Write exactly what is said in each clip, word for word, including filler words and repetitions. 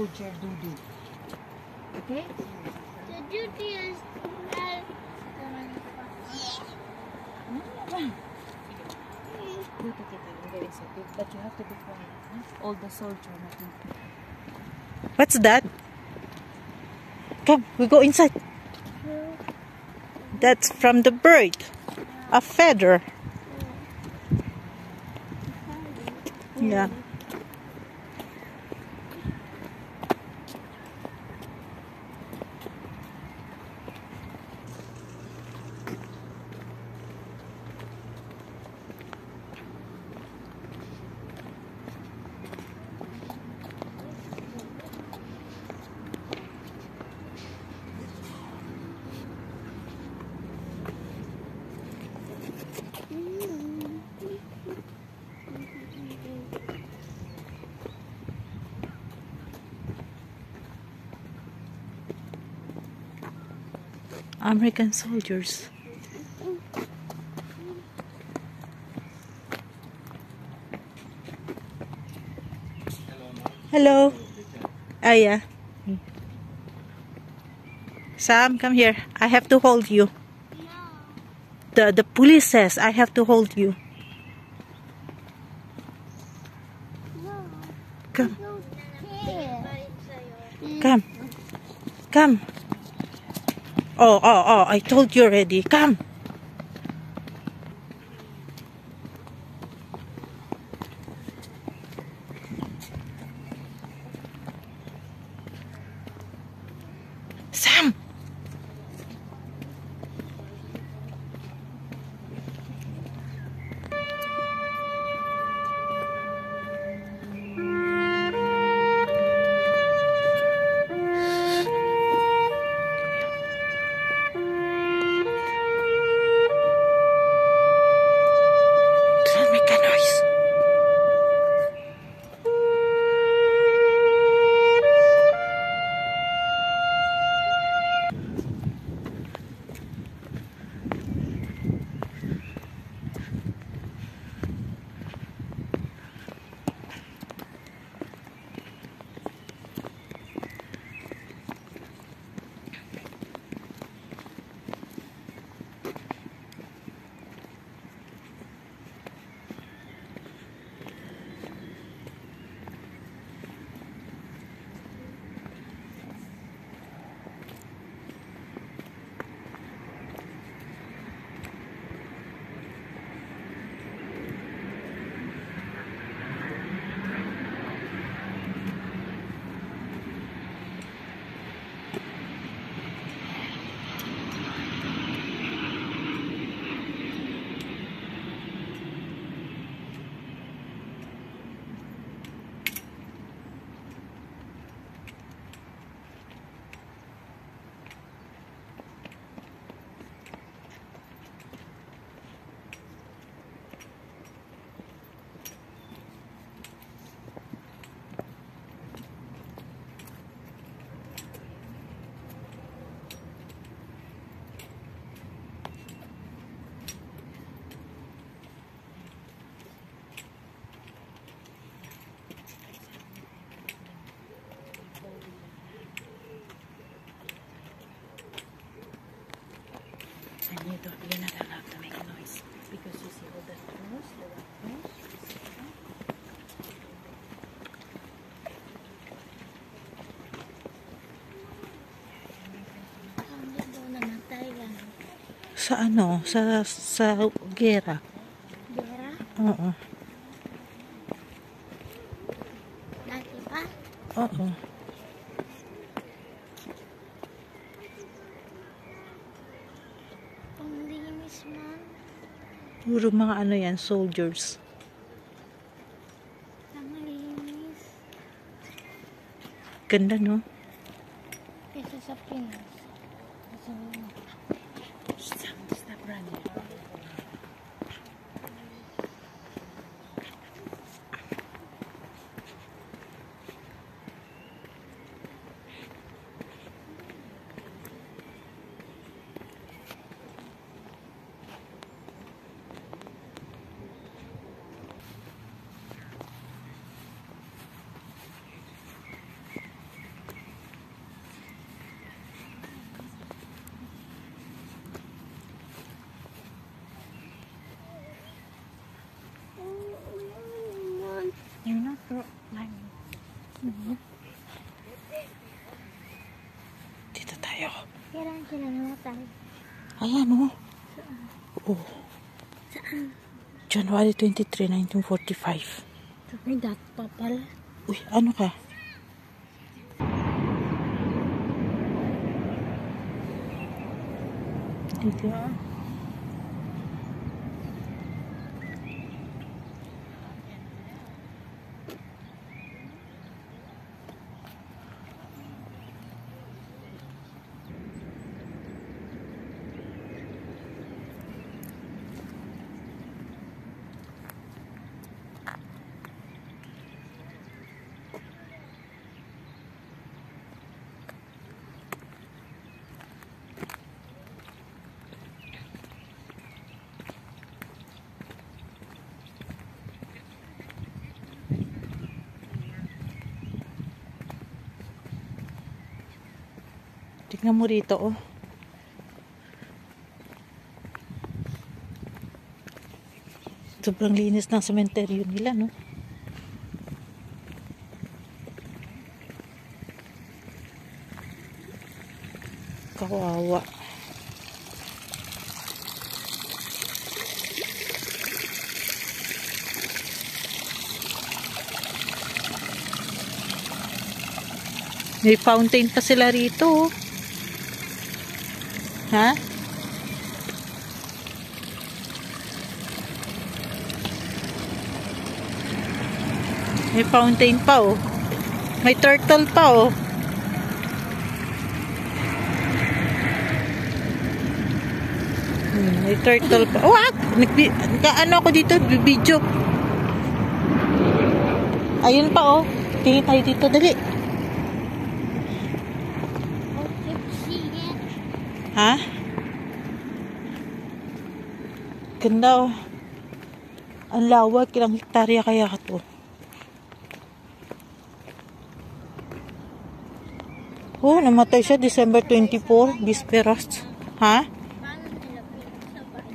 soldier duty. Okay? The duty is uh, Look at it, I'm going to big, but you have to be quiet. Huh? All the soldier nothing. What's that? Come, we go inside. That's from the bird. A feather. Yeah. American soldiers. Hello. Ah, yeah. Sam, come here. I have to hold you. The the police says I have to hold you. Come. Come. Come. Oh, oh, oh, I told you already. Come. Sam. And you don't, you're not allowed to make a noise because you see all the crows, the white crows. Sa ano? Sa sa gera. Gera? Oo. Dati pa? Oo. Panglinis man. Puro mga ano yan, soldiers. Panglinis. Ganda, no? Kesa sa Pinas. So, Stop, stop running. Kailan sila namatay? Ayan, oh. Oh. Saan? January twenty-third, nineteen forty-five. May dati pa pala. Uy, ano ka? Dito. Tignan mo rito, oh. Sobrang linis ng sementeryo nila, no? Kawawa. May fountain pa sila rito, oh. Ha? May fountain pa, oh. May turtle pa, oh. Hmm, may turtle pa. Oh, ah! Nagka-ano ako dito? Video. Ayun pa, oh. Tingin tayo dito. Dali. Ha? Ganda, oh. Ang lawak. Ilang hektarya kaya ka to? Oh, namatay siya December twenty-fourth, Bisperas. Ha? Paano nila pinagsabay?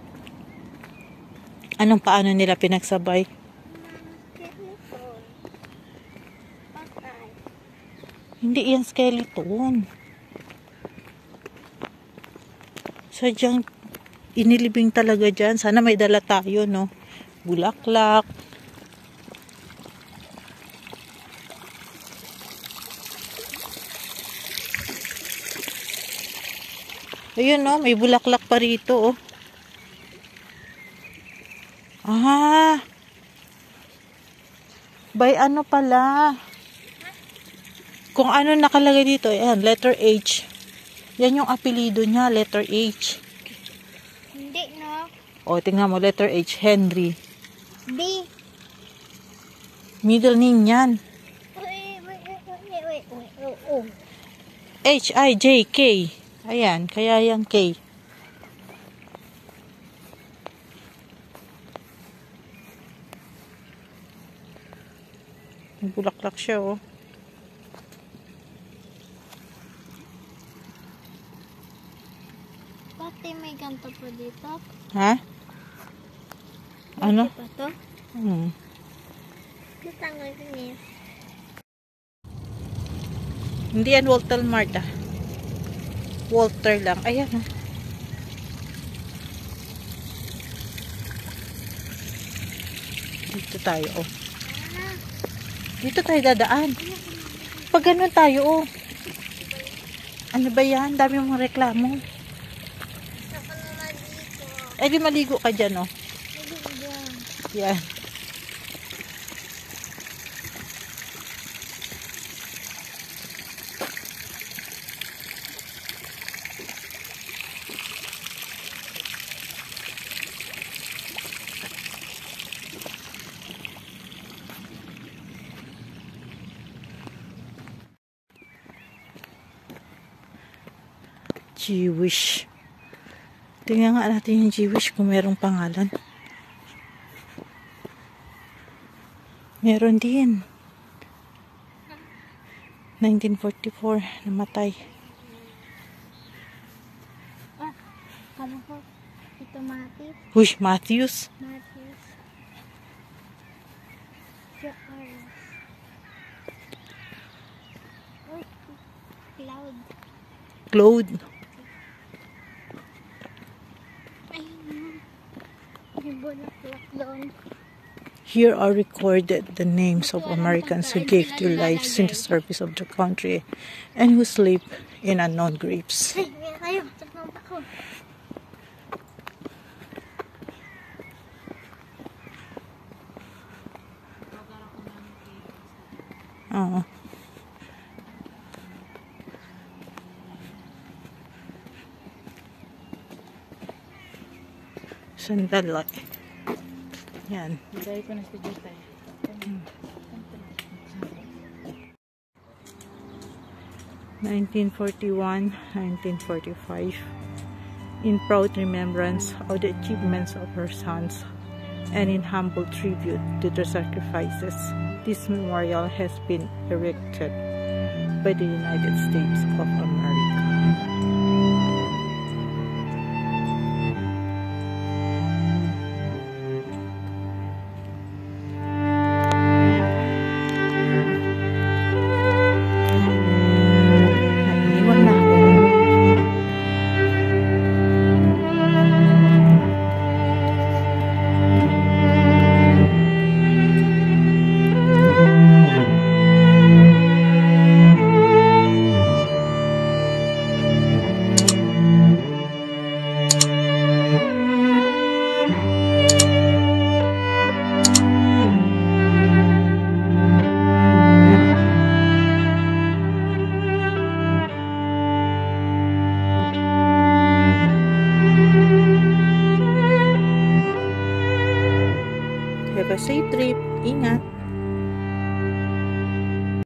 Anong paano nila pinagsabay? Skeleton. Patay. Hindi yan skeleton. Sadyang inilibing talaga dyan. Sana may dala tayo, no? Bulaklak. Ayun, no? May bulaklak pa rito, oh. Ah. By ano pala? Kung ano nakalagay dito, ayan, letter H. Yan yung apelido niya, letter H. Hindi, no? O, tingnan mo, letter H, Henry. B. Middle name yan. Wait, wait, wait, wait, wait, wait, oh, oh. H I J K. Ayan, kaya yan K. Bulaklak siya, oh. Pati may ganto pa dito. Ha? Ano? Pa to? Hmm. Kita nga ganyan. Hindi yan Walter Mart, ah. Walter lang. Ayan, oh. Dito tayo, oh. Dito tayo dadaan. Pag ganun tayo, oh. Ano ba yan? Dami mong reklamo. Gusto ko naman dito. Eh, di maligo ka dyan, oh. Hindi dyan. Yan. Jewish. Tingnan nga natin yung Jewish kung merong pangalan. Meron din. nineteen forty-four, namatay. Ah, kala ko. Ito Matthew. Uy, Matthews. Matthews. Jairus. Oh, cloud. Claude. Ayun. May bulaklak doon. Here are recorded the names of Americans who gave their lives in the service of the country and who sleep in unknown graves. Ay, meron kayo. Sakang ako. Oo. Sandali. Yan. Dahil ko na sa dito. nineteen forty-one, nineteen forty-five. In proud remembrance of the achievements of her sons and in humble tribute to their sacrifices, this memorial has been erected by the United States of America. Naiiwan na ako. Have a safe trip. Ingat.